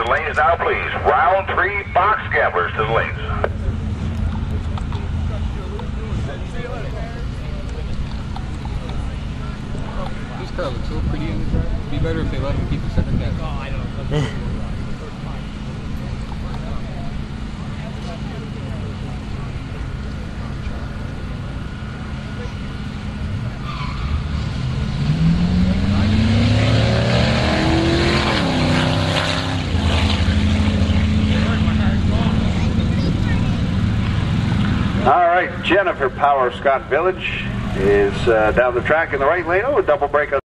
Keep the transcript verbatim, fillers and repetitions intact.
to the lanes now, please. Round three, box gamblers to the lanes. This car looks so pretty in the car. It'd be better if they let him keep the second cat. Oh, I know. All right, Jennifer Power Scott Village is uh, down the track in the right lane. Oh, a double break.